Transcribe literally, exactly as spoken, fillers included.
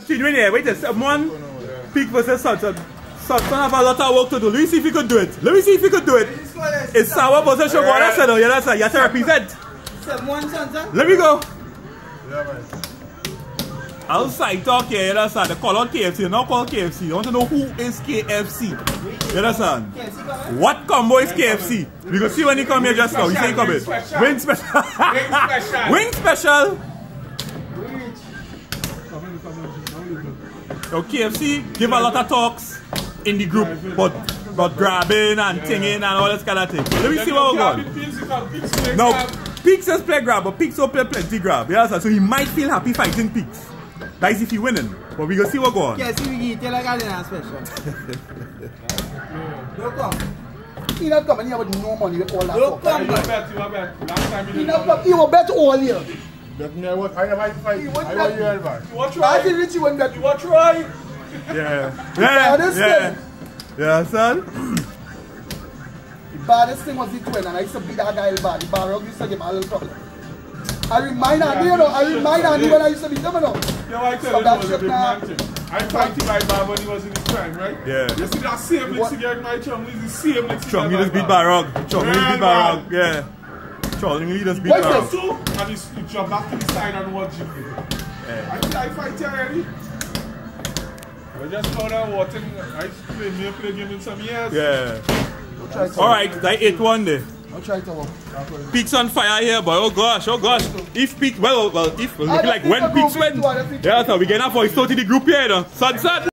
continuing here. Wait a second. One, Peak versus Sutton. Sutton have a lot of work to do. Let me see if he could do it. Let me see if he could do it. It's Sour versus Sugar. That's it. You understand? You have to represent. Let me go. Outside talk here, you understand? They call out K F C, they not call K F C. They want to know who is K F C. You understand? What combo is K F C? We can see when he come here just now. He say he come in. Wing special. Wing special. So K F C give a lot of talks in the group, but but grabbing and tinging and all this kind of thing. Let me see what we're going. No, Peaks just play grab, but Peaks will play plenty grab. You understand? So he might feel happy fighting Peaks. That is if he winning. But we go see what go on. Yeah, see we get like I didn't special. Don't come. He not coming here with no money with all that. Don't come. You bet, you bet. Last time he not come. He will bet all here. Bet me I want I never fight. I want you advance. You want try? I think Richie won't bet. You want try? Yeah. Yeah. Yeah. Yeah, son. The baddest thing was the twin, and I used to beat that guy bad. The Barrow used to give him a little trouble. I remind Andy, you know, I remind Andy when I used to beat him, you know. Yeah, I tell you, it was a big man thing. I fight him like Bob when he was in his prime, right? Yeah. You see that same next together, my chum, he's the same next together. Chum, he just beat Barrow. Chum, he just beat Barrow. Yeah. Chum, he just beat Barrow. So, and he jumped back to the side and watch him. Yeah. I think I fight you already. I just found out watching. I play me play game in some years. Yeah. Alright, I ate one day. I'll try to walk. Peaks on fire here, boy. Oh gosh, oh gosh. If Peaks, well, well, if, well, look like when Peaks win. Yeah, so we get enough for his to the group here, you know. Sunset.